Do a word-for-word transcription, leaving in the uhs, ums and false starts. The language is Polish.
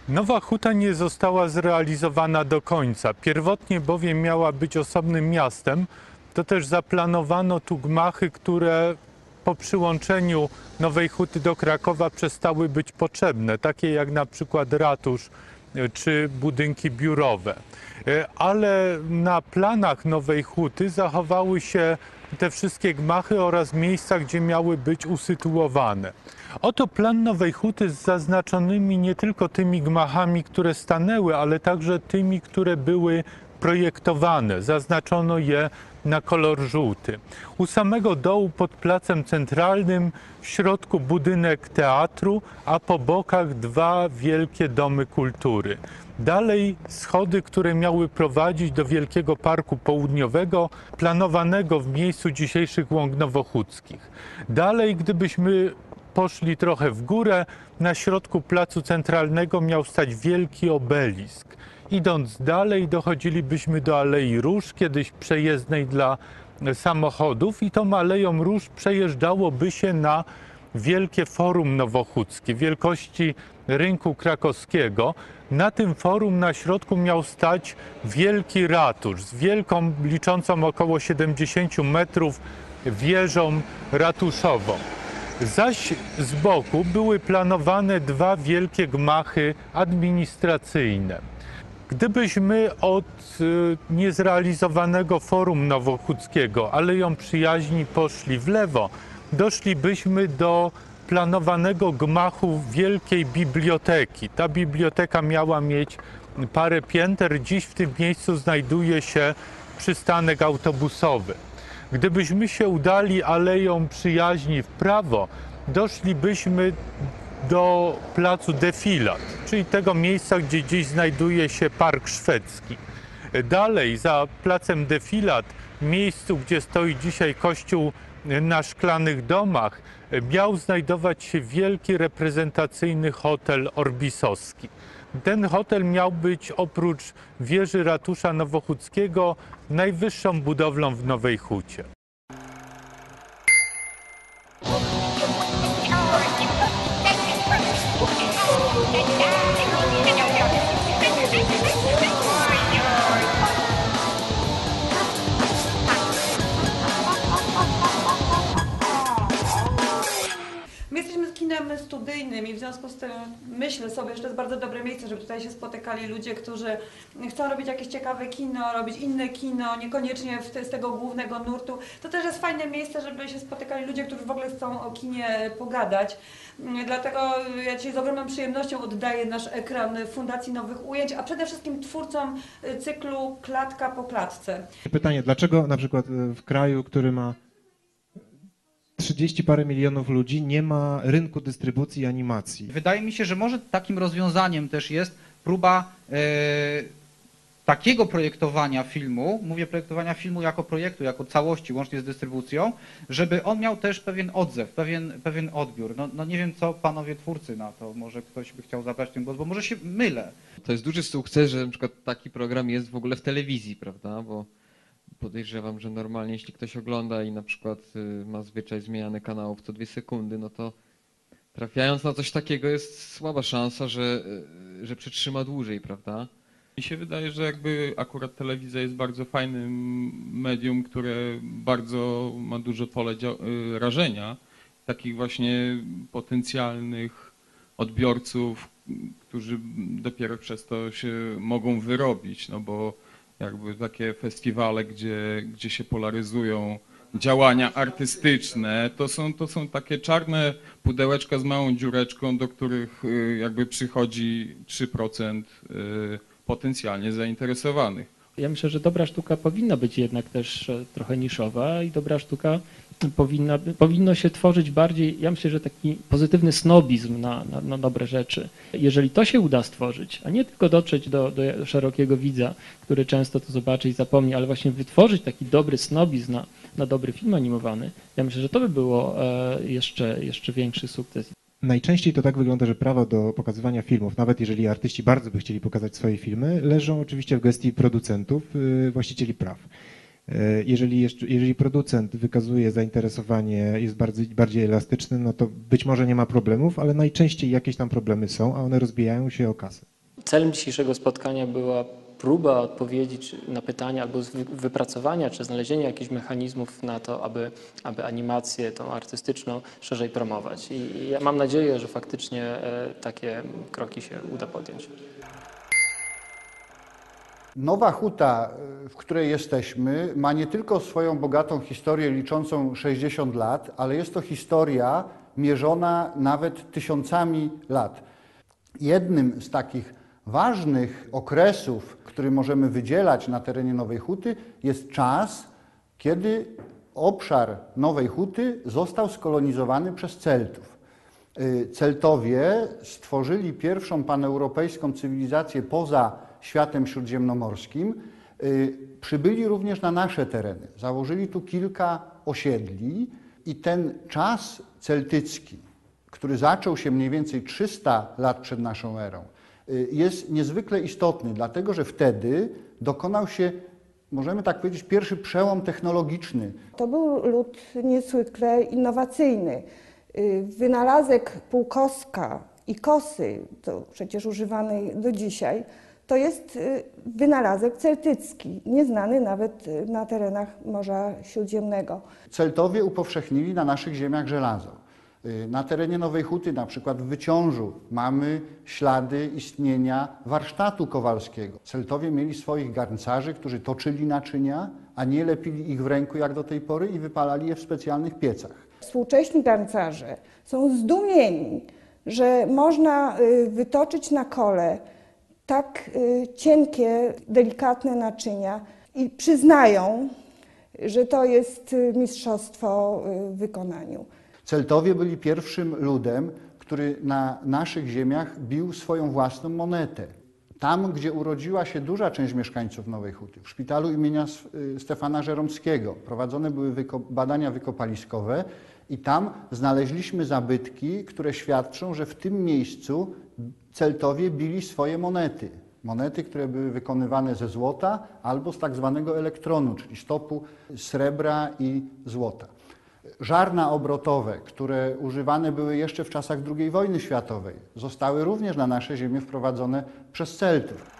Nowa Huta nie została zrealizowana do końca. Pierwotnie bowiem miała być osobnym miastem. To też zaplanowano tu gmachy, które po przyłączeniu Nowej Huty do Krakowa przestały być potrzebne, takie jak na przykład ratusz czy budynki biurowe. Ale na planach Nowej Huty zachowały się te wszystkie gmachy oraz miejsca, gdzie miały być usytuowane. Oto plan Nowej Huty z zaznaczonymi nie tylko tymi gmachami, które stanęły, ale także tymi, które były projektowane. Zaznaczono je na kolor żółty. U samego dołu pod placem centralnym w środku budynek teatru, a po bokach dwa wielkie domy kultury. Dalej schody, które miały prowadzić do Wielkiego Parku Południowego, planowanego w miejscu dzisiejszych Łąk Nowochódzkich. Dalej, gdybyśmy poszli trochę w górę, na środku placu centralnego miał stać wielki obelisk. Idąc dalej, dochodzilibyśmy do Alei Róż, kiedyś przejezdnej dla samochodów, i tą Aleją Róż przejeżdżałoby się na Wielkie Forum Nowochódzkie, wielkości rynku krakowskiego. Na tym forum na środku miał stać wielki ratusz z wielką, liczącą około siedemdziesiąt metrów wieżą ratuszową. Zaś z boku były planowane dwa wielkie gmachy administracyjne. Gdybyśmy od niezrealizowanego Forum Nowochódzkiego Aleją Przyjaźni poszli w lewo, doszlibyśmy do planowanego gmachu Wielkiej Biblioteki. Ta biblioteka miała mieć parę pięter. Dziś w tym miejscu znajduje się przystanek autobusowy. Gdybyśmy się udali Aleją Przyjaźni w prawo, doszlibyśmy do placu Defilat, czyli tego miejsca, gdzie dziś znajduje się Park Szwedzki. Dalej, za placem Defilat, w miejscu, gdzie stoi dzisiaj kościół na Szklanych Domach, miał znajdować się wielki reprezentacyjny hotel orbisowski. Ten hotel miał być oprócz wieży ratusza nowochódzkiego najwyższą budowlą w Nowej Hucie. My jesteśmy kinem studyjnym i w związku z tym myślę sobie, że to jest bardzo dobre miejsce, żeby tutaj się spotykali ludzie, którzy chcą robić jakieś ciekawe kino, robić inne kino, niekoniecznie w, z tego głównego nurtu. To też jest fajne miejsce, żeby się spotykali ludzie, którzy w ogóle chcą o kinie pogadać. Dlatego ja dzisiaj z ogromną przyjemnością oddaję nasz ekran Fundacji Nowych Ujęć, a przede wszystkim twórcom cyklu Klatka po klatce. Pytanie, dlaczego na przykład w kraju, który ma trzydzieści parę milionów ludzi, nie ma rynku dystrybucji animacji? Wydaje mi się, że może takim rozwiązaniem też jest próba e, takiego projektowania filmu, mówię projektowania filmu jako projektu, jako całości, łącznie z dystrybucją, żeby on miał też pewien odzew, pewien, pewien odbiór. No, no nie wiem, co panowie twórcy na to, może ktoś by chciał zabrać ten głos, bo może się mylę. To jest duży sukces, że na przykład taki program jest w ogóle w telewizji, prawda? Bo podejrzewam, że normalnie jeśli ktoś ogląda i na przykład ma zwyczaj zmiany kanałów co dwie sekundy, no to trafiając na coś takiego jest słaba szansa, że, że przetrzyma dłużej, prawda? Mi się wydaje, że jakby akurat telewizja jest bardzo fajnym medium, które bardzo ma duże pole rażenia, takich właśnie potencjalnych odbiorców, którzy dopiero przez to się mogą wyrobić, no bo jakby takie festiwale, gdzie, gdzie się polaryzują działania artystyczne, to są, to są takie czarne pudełeczka z małą dziureczką, do których jakby przychodzi trzy procent potencjalnie zainteresowanych. Ja myślę, że dobra sztuka powinna być jednak też trochę niszowa i dobra sztuka powinna, powinno się tworzyć bardziej, ja myślę, że taki pozytywny snobizm na, na, na dobre rzeczy. Jeżeli to się uda stworzyć, a nie tylko dotrzeć do, do szerokiego widza, który często to zobaczy i zapomni, ale właśnie wytworzyć taki dobry snobizm na, na dobry film animowany, ja myślę, że to by było jeszcze, jeszcze większy sukces. Najczęściej to tak wygląda, że prawa do pokazywania filmów, nawet jeżeli artyści bardzo by chcieli pokazać swoje filmy, leżą oczywiście w gestii producentów, właścicieli praw. Jeżeli, jeszcze, jeżeli producent wykazuje zainteresowanie, jest bardzo, bardziej elastyczny, no to być może nie ma problemów, ale najczęściej jakieś tam problemy są, a one rozbijają się o kasę. Celem dzisiejszego spotkania była próba odpowiedzi czy- na pytania albo wy- wypracowania czy znalezienia jakichś mechanizmów na to, aby, aby animację tą artystyczną szerzej promować. I, i ja mam nadzieję, że faktycznie e, takie kroki się uda podjąć. Nowa Huta, w której jesteśmy, ma nie tylko swoją bogatą historię liczącą sześćdziesiąt lat, ale jest to historia mierzona nawet tysiącami lat. Jednym z takich ważnych okresów, który możemy wydzielać na terenie Nowej Huty, jest czas, kiedy obszar Nowej Huty został skolonizowany przez Celtów. Celtowie stworzyli pierwszą paneuropejską cywilizację poza światem śródziemnomorskim. Przybyli również na nasze tereny, założyli tu kilka osiedli i ten czas celtycki, który zaczął się mniej więcej trzysta lat przed naszą erą, jest niezwykle istotny, dlatego że wtedy dokonał się, możemy tak powiedzieć, pierwszy przełom technologiczny. To był lud niezwykle innowacyjny. Wynalazek półkoska i kosy, to przecież używanej do dzisiaj, to jest wynalazek celtycki, nieznany nawet na terenach Morza Śródziemnego. Celtowie upowszechnili na naszych ziemiach żelazo. Na terenie Nowej Huty, na przykład w Wyciążu, mamy ślady istnienia warsztatu kowalskiego. Celtowie mieli swoich garncarzy, którzy toczyli naczynia, a nie lepili ich w ręku jak do tej pory i wypalali je w specjalnych piecach. Współcześni garncarze są zdumieni, że można wytoczyć na kole tak cienkie, delikatne naczynia i przyznają, że to jest mistrzostwo w wykonaniu. Celtowie byli pierwszym ludem, który na naszych ziemiach bił swoją własną monetę. Tam, gdzie urodziła się duża część mieszkańców Nowej Huty, w szpitalu imienia Stefana Żeromskiego, prowadzone były wyko- badania wykopaliskowe i tam znaleźliśmy zabytki, które świadczą, że w tym miejscu Celtowie bili swoje monety. Monety, które były wykonywane ze złota albo z tak zwanego elektronu, czyli stopu srebra i złota. Żarna obrotowe, które używane były jeszcze w czasach drugiej wojny światowej, zostały również na nasze ziemię wprowadzone przez Celtów.